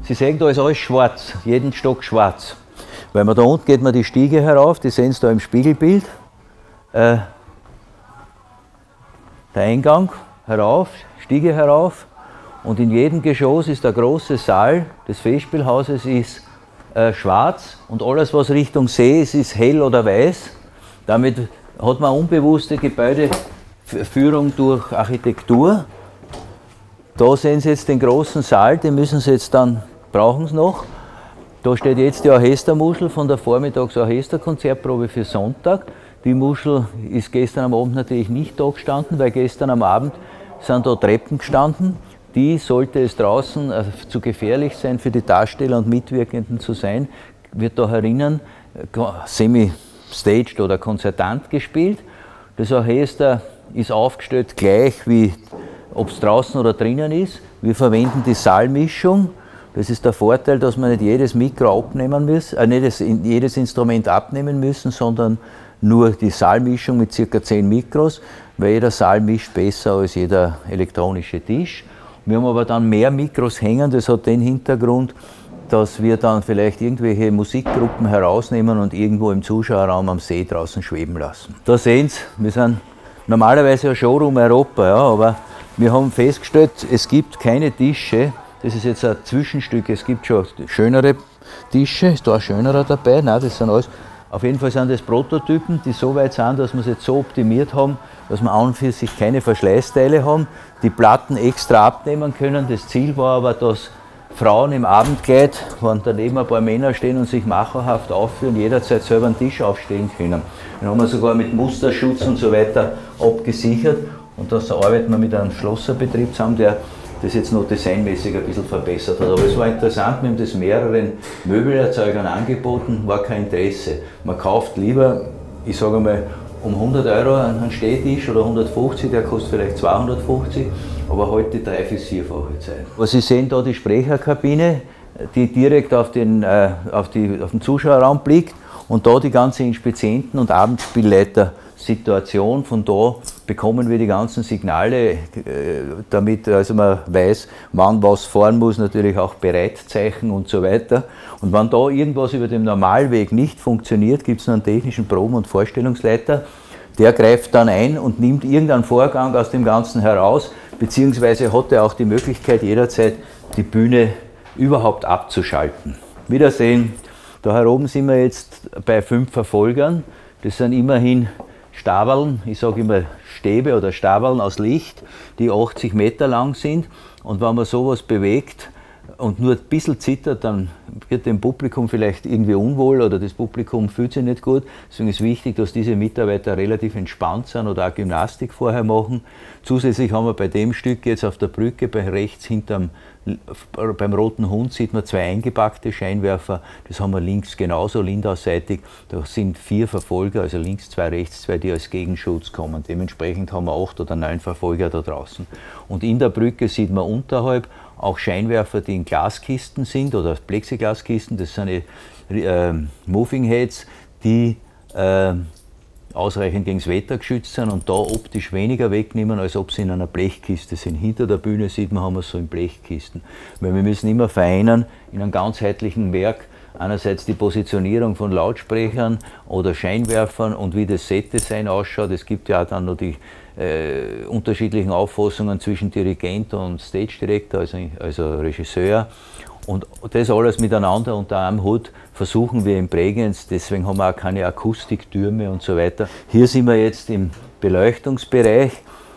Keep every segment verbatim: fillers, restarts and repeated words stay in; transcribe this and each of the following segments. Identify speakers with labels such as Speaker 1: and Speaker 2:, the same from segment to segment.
Speaker 1: Sie sehen, da ist alles schwarz, jeden Stock schwarz. Weil man da unten geht man die Stiege herauf, die sehen Sie da im Spiegelbild. Äh, der Eingang herauf, Stiege herauf. Und in jedem Geschoss ist der große Saal des Festspielhauses ist äh, schwarz und alles, was Richtung See ist, ist hell oder weiß. Damit hat man unbewusste Gebäudeführung durch Architektur. Da sehen Sie jetzt den großen Saal, den müssen Sie jetzt dann, brauchen Sie noch. Da steht jetzt die Orchestermuschel von der Vormittags-Orchesterkonzertprobe für Sonntag. Die Muschel ist gestern am Abend natürlich nicht da gestanden, weil gestern am Abend sind da Treppen gestanden. Die, sollte es draußen äh, zu gefährlich sein für die Darsteller und Mitwirkenden zu sein, wird da herinnen äh, semi-staged oder konzertant gespielt. Das Orchester ist aufgestellt gleich wie ob es draußen oder drinnen ist. Wir verwenden die Saalmischung. Das ist der Vorteil, dass wir nicht jedes Mikro abnehmen müssen, äh, nicht jedes Instrument abnehmen müssen, sondern nur die Saalmischung mit ca. zehn Mikros, weil jeder Saal mischt besser als jeder elektronische Tisch. Wir haben aber dann mehr Mikros hängen, das hat den Hintergrund, dass wir dann vielleicht irgendwelche Musikgruppen herausnehmen und irgendwo im Zuschauerraum am See draußen schweben lassen. Da sehen Sie, wir sind normalerweise ein Showroom Europa, ja, aber wir haben festgestellt, es gibt keine Tische. Das ist jetzt ein Zwischenstück, es gibt schon schönere Tische, ist da ein schönerer dabei? Nein, das sind alles, auf jeden Fall sind das Prototypen, die so weit sind, dass wir es jetzt so optimiert haben, dass wir an und für sich keine Verschleißteile haben, die Platten extra abnehmen können. Das Ziel war aber, dass Frauen im Abendkleid, wenn daneben ein paar Männer stehen und sich macherhaft aufführen, jederzeit selber einen Tisch aufstellen können. Den haben wir sogar mit Musterschutz und so weiter abgesichert und da arbeiten wir mit einem Schlosserbetrieb zusammen, der das jetzt noch designmäßig ein bisschen verbessert hat. Aber es war interessant, wir haben das mehreren Möbelerzeugern angeboten, war kein Interesse. Man kauft lieber, ich sage mal, um hundert Euro einen Stehtisch oder hundertfünfzig, der kostet vielleicht zweihundertfünfzig, aber heute die drei- bis vierfache Zeit. Was Sie sehen, da die Sprecherkabine, die direkt auf den, äh, auf, die, auf den Zuschauerraum blickt und da die ganze Inspizienten- und Abendspielleiter-Situation. Von da bekommen wir die ganzen Signale, äh, damit also man weiß, wann was fahren muss, natürlich auch Bereitzeichen und so weiter. Und wenn da irgendwas über dem Normalweg nicht funktioniert, gibt es noch einen technischen Proben- und Vorstellungsleiter, der greift dann ein und nimmt irgendeinen Vorgang aus dem Ganzen heraus, beziehungsweise hat er auch die Möglichkeit, jederzeit die Bühne überhaupt abzuschalten. Wiedersehen, da hier oben sind wir jetzt bei fünf Verfolgern, das sind immerhin Stabeln, ich sage immer Stäbe oder Stabeln aus Licht, die achtzig Meter lang sind, und wenn man sowas bewegt und nur ein bisschen zittert, dann wird dem Publikum vielleicht irgendwie unwohl oder das Publikum fühlt sich nicht gut. Deswegen ist wichtig, dass diese Mitarbeiter relativ entspannt sind oder auch Gymnastik vorher machen. Zusätzlich haben wir bei dem Stück jetzt auf der Brücke, bei rechts hinterm, beim Roten Hund sieht man zwei eingepackte Scheinwerfer. Das haben wir links genauso, lindausseitig. Da sind vier Verfolger, also links zwei, rechts zwei, die als Gegenschutz kommen. Dementsprechend haben wir acht oder neun Verfolger da draußen. Und in der Brücke sieht man unterhalb auch Scheinwerfer, die in Glaskisten sind oder Plexiglaskisten. Das sind äh, Moving Heads, die äh, ausreichend gegen das Wetter geschützt sind und da optisch weniger wegnehmen, als ob sie in einer Blechkiste sind. Hinter der Bühne sieht man, haben wir es so in Blechkisten. Weil wir müssen immer vereinen in einem ganzheitlichen Werk einerseits die Positionierung von Lautsprechern oder Scheinwerfern und wie das Set-Design ausschaut. Es gibt ja auch dann noch die äh, unterschiedlichen Auffassungen zwischen Dirigent und Stage Director, also, also Regisseur. Und das alles miteinander unter einem Hut versuchen wir in Bregenz, deswegen haben wir auch keine Akustiktürme und so weiter. Hier sind wir jetzt im Beleuchtungsbereich.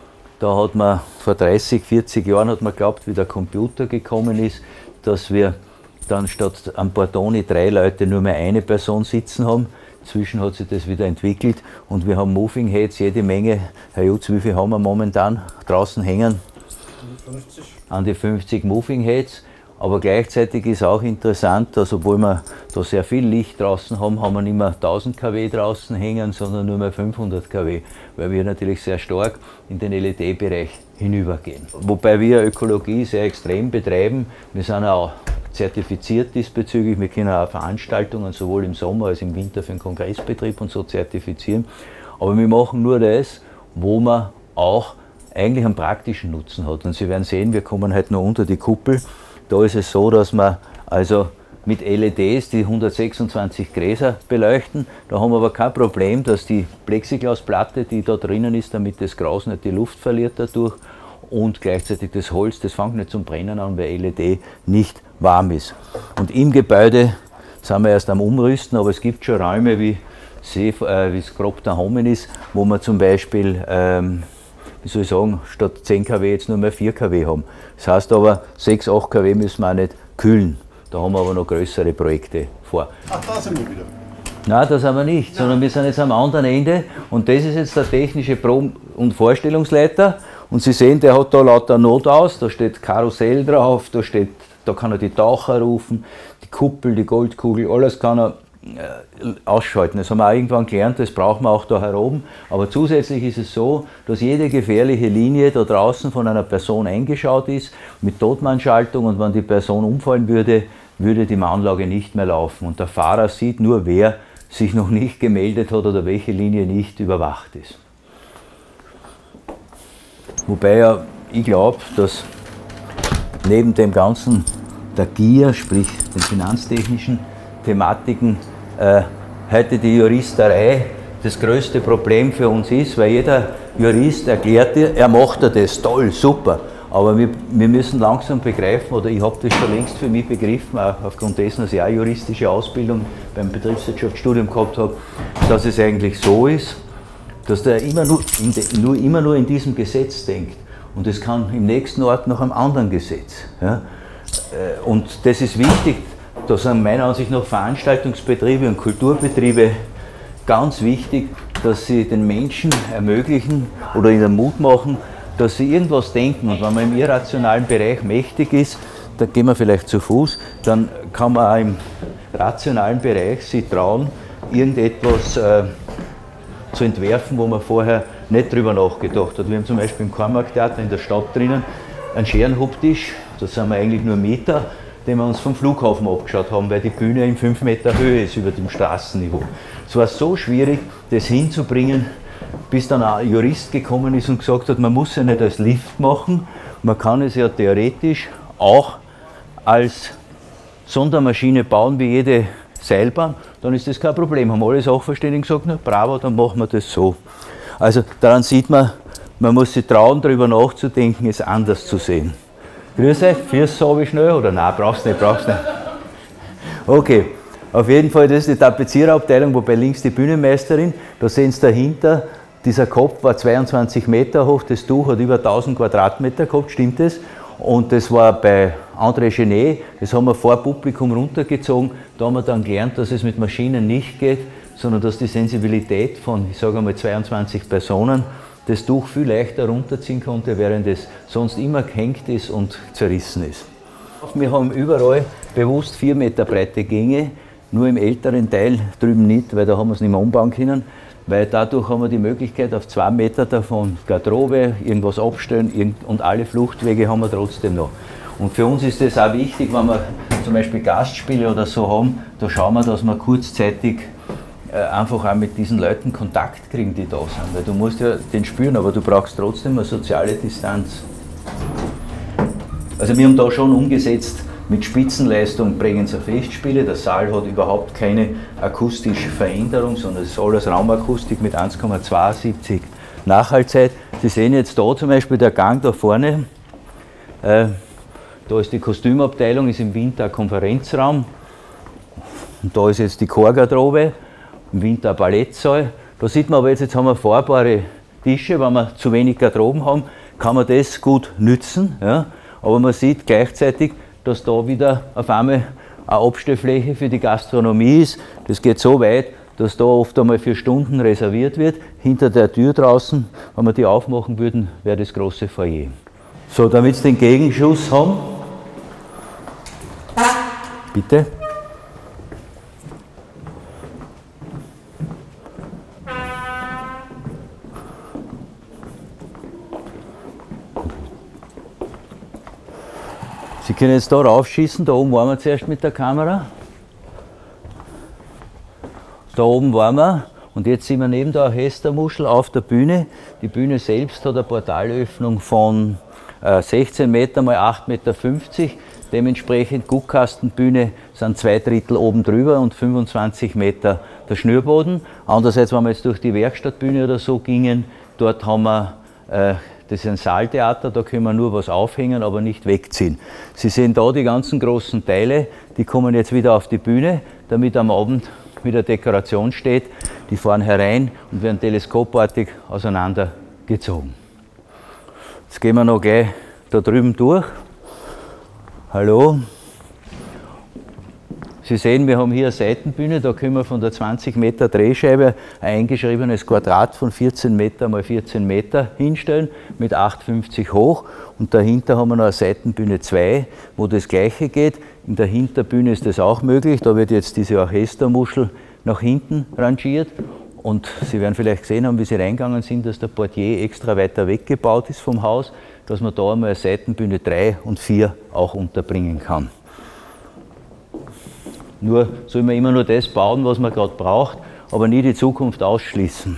Speaker 1: Da hat man vor dreißig, vierzig Jahren hat man geglaubt, wie der Computer gekommen ist, dass wir dann statt am Portoni drei Leute nur mehr eine Person sitzen haben. Inzwischen hat sich das wieder entwickelt und wir haben Moving Heads jede Menge. Herr Jutz, wie viel haben wir momentan draußen hängen? fünfzig. An die fünfzig Moving Heads. Aber gleichzeitig ist auch interessant, dass obwohl wir da sehr viel Licht draußen haben, haben wir nicht mehr tausend Kilowatt draußen hängen, sondern nur mehr fünfhundert Kilowatt, weil wir natürlich sehr stark in den L E D-Bereich hinübergehen. Wobei wir Ökologie sehr extrem betreiben. Wir sind auch zertifiziert diesbezüglich. Wir können auch Veranstaltungen sowohl im Sommer als im Winter für den Kongressbetrieb und so zertifizieren. Aber wir machen nur das, wo man auch eigentlich einen praktischen Nutzen hat. Und Sie werden sehen, wir kommen halt noch unter die Kuppel. Da ist es so, dass man also mit L E Ds, die hundertsechsundzwanzig Gräser beleuchten. Da haben wir aber kein Problem, dass die Plexiglasplatte, die da drinnen ist, damit das Gras nicht die Luft verliert dadurch, und gleichzeitig das Holz, das fängt nicht zum Brennen an, weil L E D nicht warm ist. Und im Gebäude sind wir erst am Umrüsten, aber es gibt schon Räume, wie äh, es grob daheim ist, wo man zum Beispiel, ähm, wie soll ich sagen, statt zehn Kilowatt jetzt nur mehr vier Kilowatt haben. Das heißt aber, sechs, acht Kilowatt müssen wir auch nicht kühlen. Da haben wir aber noch größere Projekte vor.
Speaker 2: Ach, da sind wir wieder.
Speaker 1: Nein, das haben wir nicht, sondern wir sind jetzt am anderen Ende und das ist jetzt der technische Proben- und Vorstellungsleiter. Und Sie sehen, der hat da lauter Not aus, da steht Karussell drauf, da, steht, da kann er die Taucher rufen, die Kuppel, die Goldkugel, alles kann er äh, ausschalten. Das haben wir auch irgendwann gelernt, das brauchen wir auch da heroben. Aber zusätzlich ist es so, dass jede gefährliche Linie da draußen von einer Person eingeschaut ist, mit Totmannschaltung, und wenn die Person umfallen würde, würde die Anlage nicht mehr laufen. Und der Fahrer sieht nur, wer sich noch nicht gemeldet hat oder welche Linie nicht überwacht ist. Wobei ja, ich glaube, dass neben dem Ganzen der Gier, sprich den finanztechnischen Thematiken, äh, heute die Juristerei das größte Problem für uns ist, weil jeder Jurist erklärt dir, er macht das toll, super, aber wir, wir müssen langsam begreifen, oder ich habe das schon längst für mich begriffen, auch aufgrund dessen, dass ich auch juristische Ausbildung beim Betriebswirtschaftsstudium gehabt habe, dass es eigentlich so ist, dass der immer nur, in de, nur, immer nur in diesem Gesetz denkt. Und es kann im nächsten Ort nach einem anderen Gesetz. Ja? Und das ist wichtig, da sind meiner Ansicht nach Veranstaltungsbetriebe und Kulturbetriebe ganz wichtig, dass sie den Menschen ermöglichen oder ihnen Mut machen, dass sie irgendwas denken. Und wenn man im irrationalen Bereich mächtig ist, da gehen wir vielleicht zu Fuß, dann kann man auch im rationalen Bereich sich trauen, irgendetwas äh, zu entwerfen, wo man vorher nicht drüber nachgedacht hat. Wir haben zum Beispiel im Kornmarkttheater in der Stadt drinnen einen Scherenhubtisch, da sind wir eigentlich nur Meter, den wir uns vom Flughafen abgeschaut haben, weil die Bühne in fünf Meter Höhe ist über dem Straßenniveau. Es war so schwierig, das hinzubringen, bis dann ein Jurist gekommen ist und gesagt hat, man muss ja nicht als Lift machen, man kann es ja theoretisch auch als Sondermaschine bauen wie jede Seilbahn, dann ist das kein Problem. Haben alle Sachverständigen gesagt, na bravo, dann machen wir das so. Also daran sieht man, man muss sich trauen, darüber nachzudenken, es anders zu sehen. Grüß euch, Füße habe ich schnell, oder nein, brauchst nicht, brauchst nicht. Okay, auf jeden Fall, das ist die Tapeziererabteilung, wobei links die Bühnenmeisterin, da sehen Sie dahinter, dieser Kopf war zweiundzwanzig Meter hoch, das Tuch hat über tausend Quadratmeter gehabt, stimmt das? Und das war bei André Genet, das haben wir vor Publikum runtergezogen, da haben wir dann gelernt, dass es mit Maschinen nicht geht, sondern dass die Sensibilität von, ich sage einmal, zweiundzwanzig Personen das Tuch viel leichter runterziehen konnte, während es sonst immer gehängt ist und zerrissen ist. Wir haben überall bewusst vier Meter breite Gänge, nur im älteren Teil drüben nicht, weil da haben wir es nicht mehr umbauen können, weil dadurch haben wir die Möglichkeit, auf zwei Meter davon Garderobe, irgendwas abstellen und alle Fluchtwege haben wir trotzdem noch. Und für uns ist das auch wichtig, wenn wir zum Beispiel Gastspiele oder so haben, da schauen wir, dass wir kurzzeitig einfach auch mit diesen Leuten Kontakt kriegen, die da sind. Weil du musst ja den spüren, aber du brauchst trotzdem eine soziale Distanz. Also wir haben da schon umgesetzt, mit Spitzenleistung Bregenzer Festspiele. Der Saal hat überhaupt keine akustische Veränderung, sondern es ist alles Raumakustik mit eins Komma zweiundsiebzig Nachhaltzeit. Sie sehen jetzt da zum Beispiel der Gang da vorne. Äh, da ist die Kostümabteilung, ist im Winter ein Konferenzraum. Und da ist jetzt die Chorgarderobe. Im Winter ein Ballettsaal. Da sieht man aber jetzt, jetzt haben wir fahrbare Tische, wenn wir zu wenig Garderoben haben, kann man das gut nützen. Ja? Aber man sieht gleichzeitig, dass da wieder auf einmal eine Abstellfläche für die Gastronomie ist. Das geht so weit, dass da oft einmal für Stunden reserviert wird. Hinter der Tür draußen, wenn wir die aufmachen würden, wäre das große Foyer. So, damit Sie den Gegenschuss haben. Bitte. Sie können jetzt da raufschießen, da oben waren wir zuerst mit der Kamera. Da oben waren wir und jetzt sind wir neben der Orchestermuschel auf der Bühne. Die Bühne selbst hat eine Portalöffnung von äh, sechzehn Meter mal acht Meter fünfzig. Dementsprechend Guckkastenbühne sind zwei Drittel oben drüber und fünfundzwanzig Meter der Schnürboden. Andererseits, wenn wir jetzt durch die Werkstattbühne oder so gingen, dort haben wir, äh, das ist ein Saaltheater, da können wir nur was aufhängen, aber nicht wegziehen. Sie sehen da die ganzen großen Teile, die kommen jetzt wieder auf die Bühne, damit am Abend wieder Dekoration steht. Die fahren herein und werden teleskopartig auseinandergezogen. Jetzt gehen wir noch gleich da drüben durch. Hallo. Sie sehen, wir haben hier eine Seitenbühne, da können wir von der zwanzig Meter Drehscheibe ein eingeschriebenes Quadrat von vierzehn Meter mal vierzehn Meter hinstellen, mit acht Meter fünfzig hoch. Und dahinter haben wir noch eine Seitenbühne zwei, wo das Gleiche geht. In der Hinterbühne ist das auch möglich, da wird jetzt diese Orchestermuschel nach hinten rangiert. Und Sie werden vielleicht gesehen haben, wie Sie reingegangen sind, dass der Portier extra weiter weggebaut ist vom Haus, dass man da einmal eine Seitenbühne drei und vier auch unterbringen kann. Nur soll man immer nur das bauen, was man gerade braucht, aber nie die Zukunft ausschließen.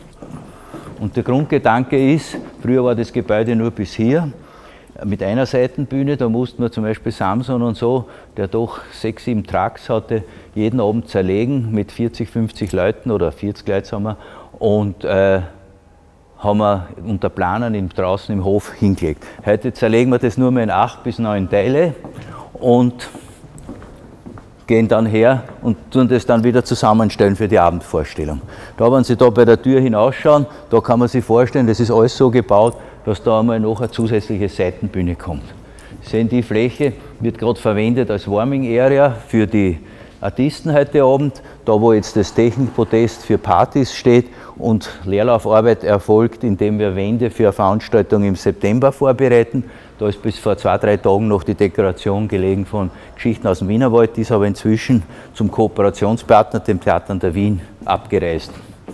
Speaker 1: Und der Grundgedanke ist, früher war das Gebäude nur bis hier, mit einer Seitenbühne, da mussten wir zum Beispiel Samson und so, der doch sechs, sieben Trucks hatte, jeden Abend zerlegen mit vierzig, fünfzig Leuten oder vierzig Leute haben wir und äh, haben wir unter Planern im, draußen im Hof hingelegt. Heute zerlegen wir das nur mehr in acht bis neun Teile und gehen dann her und tun das dann wieder zusammenstellen für die Abendvorstellung. Da, wenn Sie da bei der Tür hinausschauen, da kann man sich vorstellen, das ist alles so gebaut, dass da einmal noch eine zusätzliche Seitenbühne kommt. Sie sehen, die Fläche wird gerade verwendet als Warming Area für die Artisten heute Abend, da wo jetzt das Technikpodest für Partys steht und Leerlaufarbeit erfolgt, indem wir Wände für eine Veranstaltung im September vorbereiten. Da ist bis vor zwei, drei Tagen noch die Dekoration gelegen von Geschichten aus dem Wienerwald, die ist aber inzwischen zum Kooperationspartner, dem Theater an der Wien, abgereist.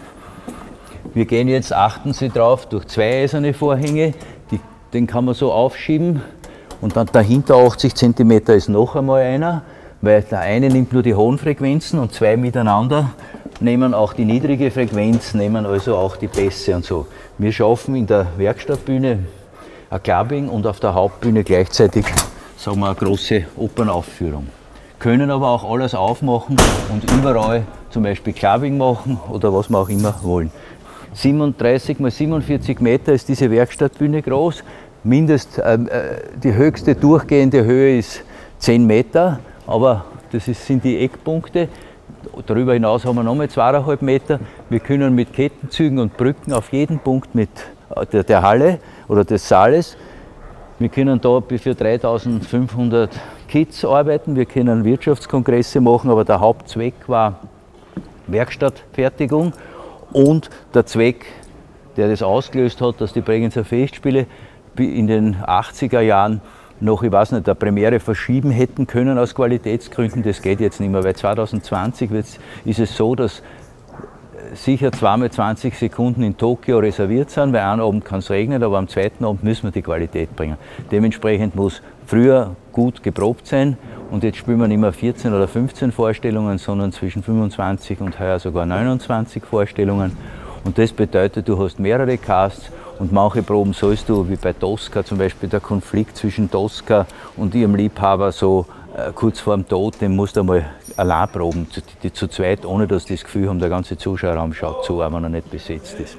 Speaker 1: Wir gehen jetzt, achten Sie drauf, durch zwei eiserne Vorhänge, die, den kann man so aufschieben und dann dahinter achtzig Zentimeter ist noch einmal einer, weil der eine nimmt nur die hohen Frequenzen und zwei miteinander nehmen auch die niedrige Frequenz, nehmen also auch die Bässe und so. Wir schaffen in der Werkstattbühne ein Clubbing und auf der Hauptbühne gleichzeitig, sagen wir, eine große Opernaufführung. Können aber auch alles aufmachen und überall zum Beispiel Clubbing machen oder was wir auch immer wollen. siebenunddreißig mal siebenundvierzig Meter ist diese Werkstattbühne groß. Mindest, äh, die höchste durchgehende Höhe ist zehn Meter, aber das ist, sind die Eckpunkte. Darüber hinaus haben wir nochmal zweieinhalb Meter. Wir können mit Kettenzügen und Brücken auf jeden Punkt mit der, der Halle oder des Saales. Wir können da für dreitausendfünfhundert Kids arbeiten. Wir können Wirtschaftskongresse machen, aber der Hauptzweck war Werkstattfertigung. Und der Zweck, der das ausgelöst hat, dass die Bregenzer Festspiele in den achtziger Jahren noch, ich weiß nicht, eine Premiere verschieben hätten können aus Qualitätsgründen. Das geht jetzt nicht mehr, weil zweitausendzwanzig ist es so, dass sicher zweimal zwanzig Sekunden in Tokio reserviert sind, weil einen Abend kann es regnen, aber am zweiten Abend müssen wir die Qualität bringen. Dementsprechend muss früher gut geprobt sein und jetzt spielen wir nicht mehr vierzehn oder fünfzehn Vorstellungen, sondern zwischen fünfundzwanzig und heuer sogar neunundzwanzig Vorstellungen. Und das bedeutet, du hast mehrere Casts und manche Proben sollst du, wie bei Tosca zum Beispiel, der Konflikt zwischen Tosca und ihrem Liebhaber so äh, kurz vor dem Tod, den musst du einmal allein proben, zu, die, zu zweit, ohne dass die das Gefühl haben, der ganze Zuschauerraum schaut zu, auch wenn er nicht besetzt ist.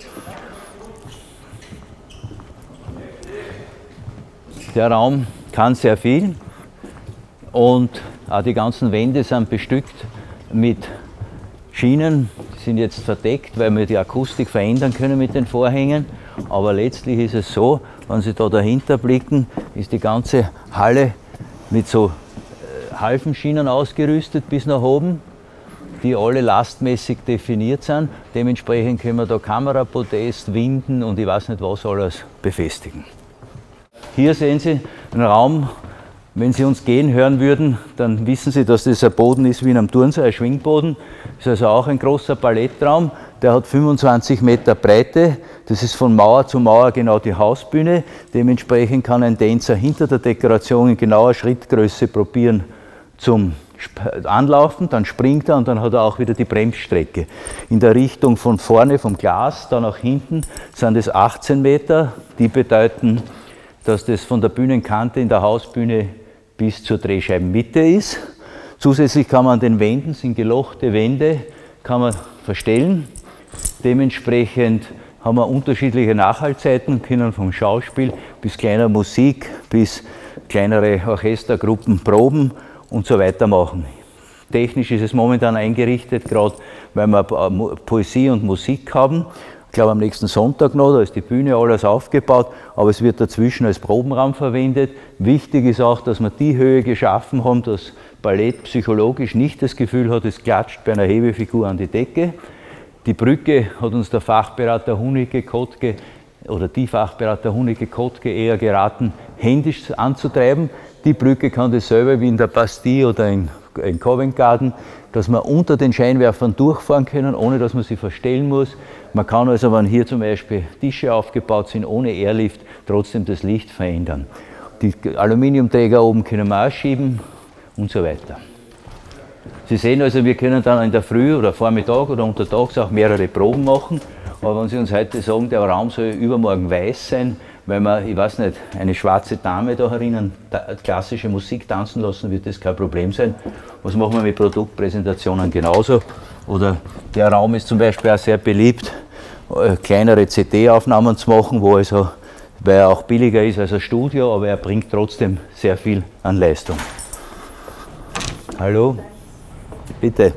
Speaker 1: Der Raum kann sehr viel und auch die ganzen Wände sind bestückt mit Schienen, die sind jetzt verdeckt, weil wir die Akustik verändern können mit den Vorhängen. Aber letztlich ist es so, wenn Sie da dahinter blicken, ist die ganze Halle mit so Halfenschienen ausgerüstet bis nach oben, die alle lastmäßig definiert sind. Dementsprechend können wir da Kamerapodest, Winden und ich weiß nicht was alles befestigen. Hier sehen Sie einen Raum. Wenn Sie uns gehen hören würden, dann wissen Sie, dass das ein Boden ist wie in einem Turnsaal, ein Schwingboden. Das ist also auch ein großer Ballettraum. Der hat fünfundzwanzig Meter Breite. Das ist von Mauer zu Mauer genau die Hausbühne. Dementsprechend kann ein Tänzer hinter der Dekoration in genauer Schrittgröße probieren zum Anlaufen. Dann springt er und dann hat er auch wieder die Bremsstrecke. In der Richtung von vorne vom Glas, dann nach hinten, sind es achtzehn Meter. Die bedeuten, dass das von der Bühnenkante in der Hausbühne bis zur Drehscheibenmitte ist. Zusätzlich kann man an den Wänden, sind gelochte Wände, kann man verstellen. Dementsprechend haben wir unterschiedliche Nachhaltzeiten, können vom Schauspiel bis kleiner Musik, bis kleinere Orchestergruppen proben und so weiter machen. Technisch ist es momentan eingerichtet, gerade weil wir Poesie und Musik haben. Ich glaube am nächsten Sonntag noch, da ist die Bühne alles aufgebaut, aber es wird dazwischen als Probenraum verwendet. Wichtig ist auch, dass wir die Höhe geschaffen haben, dass Ballett psychologisch nicht das Gefühl hat, es klatscht bei einer Hebefigur an die Decke. Die Brücke hat uns der Fachberater Hunike Kottke oder die Fachberater Hunike Kottke eher geraten, händisch anzutreiben. Die Brücke kann dasselbe wie in der Bastille oder in, in Covent Garden, dass wir unter den Scheinwerfern durchfahren können, ohne dass man sie verstellen muss. Man kann also, wenn hier zum Beispiel Tische aufgebaut sind, ohne Airlift, trotzdem das Licht verändern. Die Aluminiumträger oben können wir auch schieben und so weiter. Sie sehen also, wir können dann in der Früh oder Vormittag oder untertags auch mehrere Proben machen. Aber wenn Sie uns heute sagen, der Raum soll übermorgen weiß sein, weil wir, ich weiß nicht, eine schwarze Dame da herinnen klassische Musik tanzen lassen, wird das kein Problem sein. Was machen wir mit Produktpräsentationen genauso? Oder der Raum ist zum Beispiel auch sehr beliebt, kleinere C D-Aufnahmen zu machen, wo also, weil er auch billiger ist als ein Studio, aber er bringt trotzdem sehr viel an Leistung. Hallo? Bitte.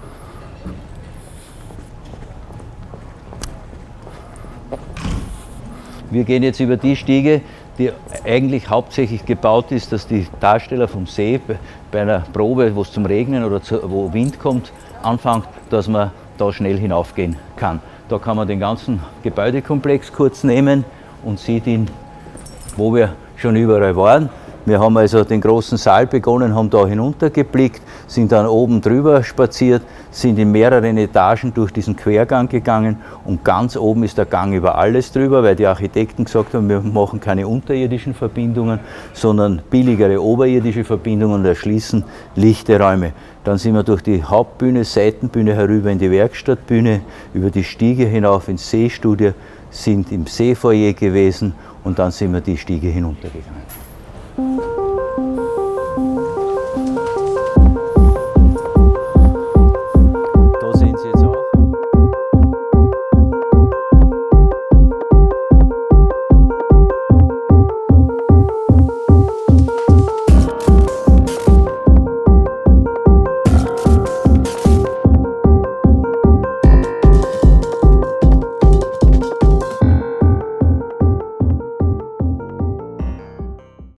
Speaker 1: Wir gehen jetzt über die Stiege, die eigentlich hauptsächlich gebaut ist, dass die Darsteller vom See bei einer Probe, wo es zum Regnen oder zu, wo Wind kommt, anfängt, dass man da schnell hinaufgehen kann. Da kann man den ganzen Gebäudekomplex kurz nehmen und sieht ihn, wo wir schon überall waren. Wir haben also den großen Saal begonnen, haben da hinuntergeblickt, sind dann oben drüber spaziert, sind in mehreren Etagen durch diesen Quergang gegangen und ganz oben ist der Gang über alles drüber, weil die Architekten gesagt haben, wir machen keine unterirdischen Verbindungen, sondern billigere oberirdische Verbindungen und erschließen lichte Räume. Dann sind wir durch die Hauptbühne, Seitenbühne herüber in die Werkstattbühne, über die Stiege hinauf ins Seestudio, sind im Seefoyer gewesen und dann sind wir die Stiege hinuntergegangen.